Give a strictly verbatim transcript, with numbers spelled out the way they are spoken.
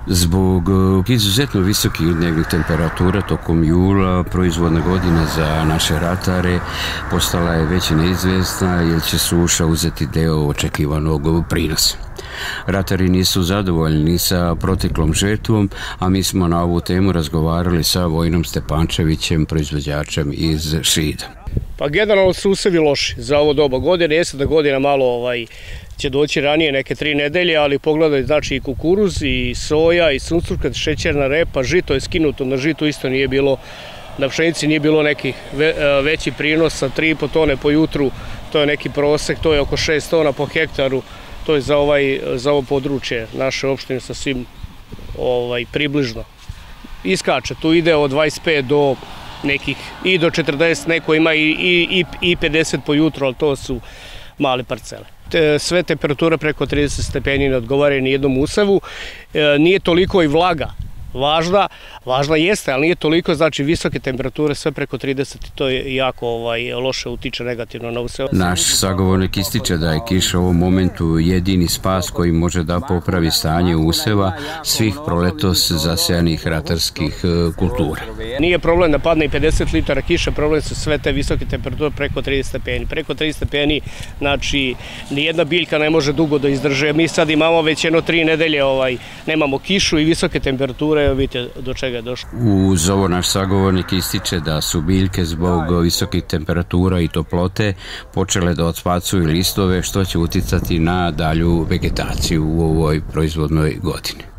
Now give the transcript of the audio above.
Zbog izuzetno visokih dnevnih temperatura tokom jula, proizvodna godina za naše ratare postala je već neizvjesna jer će suša uzeti deo očekivanog prinosa. Ratari nisu zadovoljni sa proteklom žetvom, a mi smo na ovu temu razgovarali sa Vojnom Stepančevićem, proizvođačem iz Šida. Pa generalno su usevi loši za ovo doba godine. Jeste da godina malo ovaj, će doći ranije, neke tri nedelje, ali pogledaj, znači i kukuruz, i soja, i suncurka, šećerna repa, žito je skinuto, na žitu isto nije bilo, na pšenici nije bilo nekih veći prinosa, tri i po tone po jutru, to je neki prosek, to je oko šest tona po hektaru, to je za, ovaj, za ovo područje naše opštine sa svim ovaj, približno. Iskače, tu ide od dvadeset pet do nekih i do četrdeset, neko ima i, i, i pedeset po jutru, ali to su male parcele. Te, sve temperature preko trideset stepeni ne odgovaraju ni jednom usevu, e, nije toliko i vlaga važna, važna jeste, ali nije toliko, znači visoke temperature, sve preko trideset, to je jako ovaj, loše utiče negativno na usev. Naš sagovornik ističe da je kiša u ovom momentu jedini spas koji može da popravi stanje useva svih proletos zasejanih ratarskih kultura. Nije problem da padne i pedeset litara kiše, problem su sve te visoke temperature preko trideset stepeni. Preko trideset stepeni, znači, nijedna biljka ne može dugo da izdrže. Mi sad imamo već jedno tri nedelje, ovaj, nemamo kišu i visoke temperature, vidite do čega je došlo. Uz ovo naš sagovornik ističe da su biljke zbog visokih temperatura i toplote počele da odspacuju listove, što će uticati na dalju vegetaciju u ovoj proizvodnoj godini.